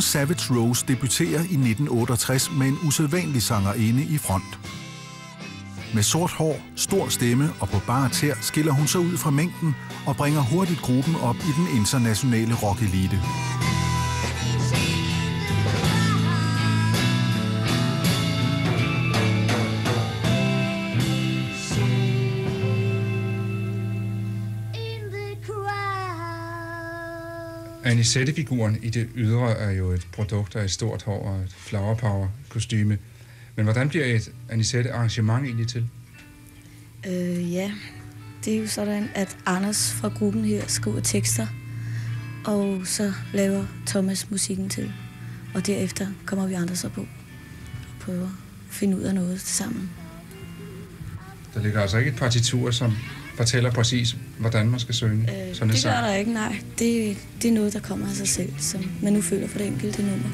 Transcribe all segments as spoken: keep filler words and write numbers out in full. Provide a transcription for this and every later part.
Savage Rose debuterer i nitten otteogtres med en usædvanlig sangerinde i front. Med sort hår, stor stemme og på bare tæer skiller hun sig ud fra mængden og bringer hurtigt gruppen op i den internationale rockelite. Anisette-figuren i det ydre er jo et produkt af et stort hår og et flower power kostyme. Men hvordan bliver et Anisette-arrangement egentlig til? Øh, ja, det er jo sådan, at Anders fra gruppen her skriver tekster, og så laver Thomas musikken til. Og derefter kommer vi andre så på og prøver at finde ud af noget sammen. Der ligger altså ikke et partitur, som fortæller præcis, hvordan man skal synge øh, sådan det sang? gør der ikke, nej. Det, det er noget, der kommer af sig selv, som man nu føler for det enkelte nummer.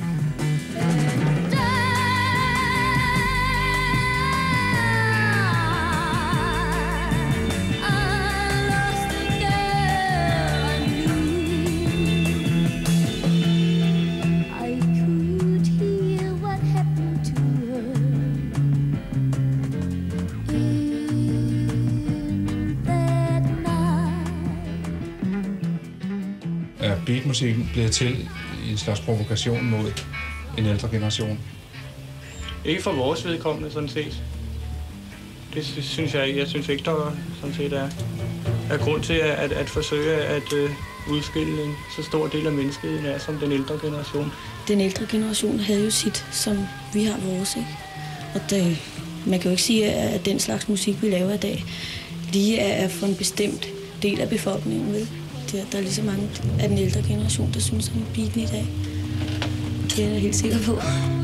Beatmusikken bliver til i en slags provokation mod en ældre generation? Ikke for vores vedkommende, sådan set. Det synes jeg ikke. Jeg synes ikke, der sådan set er, er grund til at, at, at forsøge at uh, udskille en så stor del af mennesket er som den ældre generation. Den ældre generation havde jo sit, som vi har vores, ikke? Og det, man kan jo ikke sige, at den slags musik, vi laver i dag, lige er for en bestemt del af befolkningen, vel? Der, der er lige så mange af den ældre generation, der synes om beaten i dag. Det er jeg helt sikker på.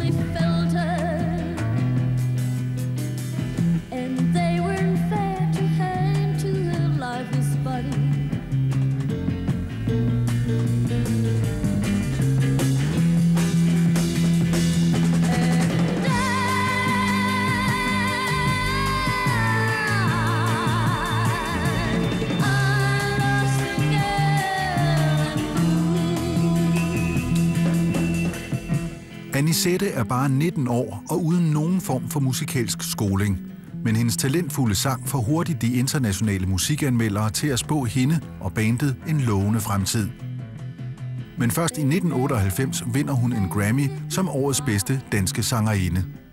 Anisette er bare nitten år og uden nogen form for musikalsk skoling. Men hendes talentfulde sang får hurtigt de internationale musikanmeldere til at spå hende og bandet en lovende fremtid. Men først i nitten otteoghalvfems vinder hun en Grammy som årets bedste danske sangerinde.